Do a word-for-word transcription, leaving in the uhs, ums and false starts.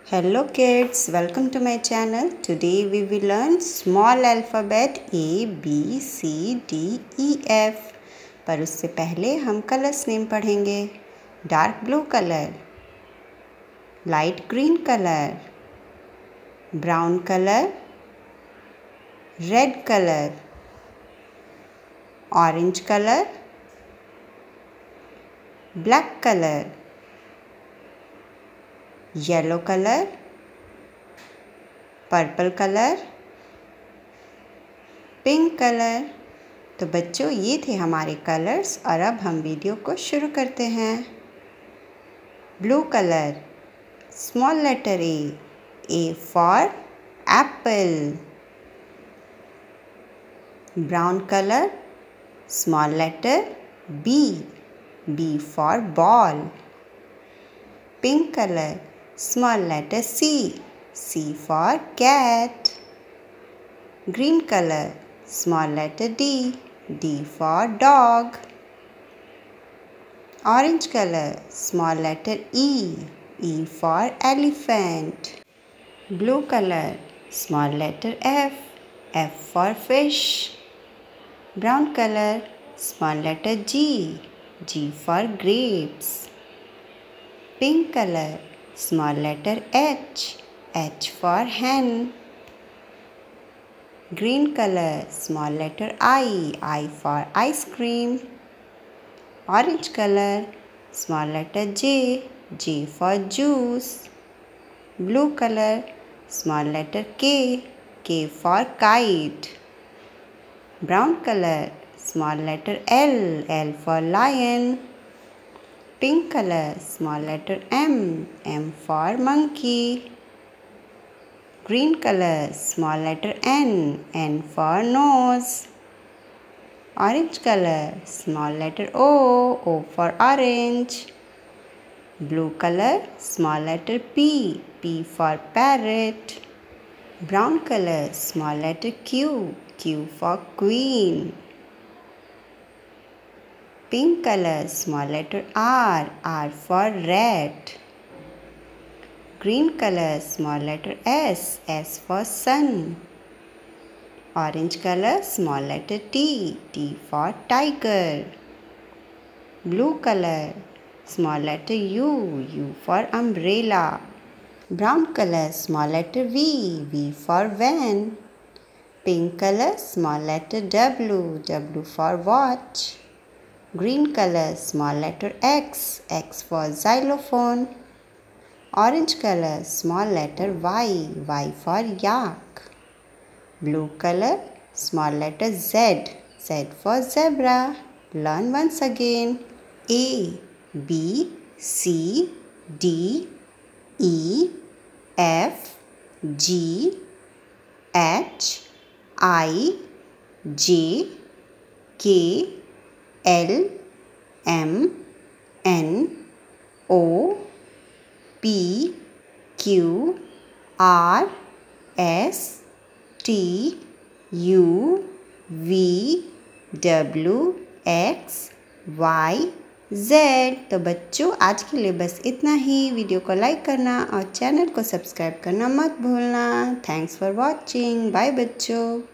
Hello kids, welcome to my channel. Today we will learn small alphabet A, B, C, D, E, F. पर उससे पहले हम colours name पढ़ेंगे. Dark blue colour, light green colour, brown colour, red colour, orange colour, black colour, yellow colour, purple colour, pink colour. तो बच्चों ये थे हमारे कलर्स और अब हम वीडियो को शुरू करते हैं. Blue colour, small letter A, A for apple. Brown colour, small letter B, B for ball. Pink colour, small letter C, C for cat. Green color, small letter D, D for dog. Orange color, small letter E, E for elephant. Blue color, small letter F, F for fish. Brown color, small letter G, G for grapes. Pink color, small letter H, H for hen. Green color, small letter I, I for ice cream. Orange color, small letter J, J for juice. Blue color, small letter K, K for kite. Brown color, small letter L, L for lion. Pink color, small letter M, M for monkey. Green color, small letter N, N for nose. Orange color, small letter O, O for orange. Blue color, small letter P, P for parrot. Brown color, small letter Q, Q for queen. Pink color, small letter R, R for rat. Green color, small letter S, S for sun. Orange color, small letter T, T for tiger. Blue color, small letter U, U for umbrella. Brown color, small letter V, V for van. Pink color, small letter W, W for watch. Green color, small letter X, X for xylophone. Orange color, small letter Y, Y for yak. Blue color, small letter Z, Z for zebra. Learn once again. A, B, C, D, E, F, G, H, I, J, K, L, M, N, O, P, Q, R, S, T, U, V, W, X, Y, Z. तो बच्चों आज के लिए बस इतना ही. Video को like करना और चैनल को सब्सक्राइब करना मत भूलना. Thanks for watching. बाय बच्चों.